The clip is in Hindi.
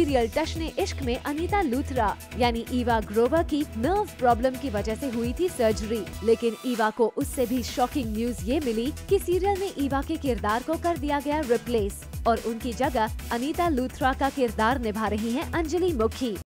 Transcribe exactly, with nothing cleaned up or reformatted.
सीरियल टशने इश्क में अनीता लूथरा यानी ईवा ग्रोवर की नर्व प्रॉब्लम की वजह से हुई थी सर्जरी, लेकिन ईवा को उससे भी शॉकिंग न्यूज ये मिली कि सीरियल में ईवा के किरदार को कर दिया गया रिप्लेस और उनकी जगह अनीता लूथरा का किरदार निभा रही हैं अंजलि मुखी।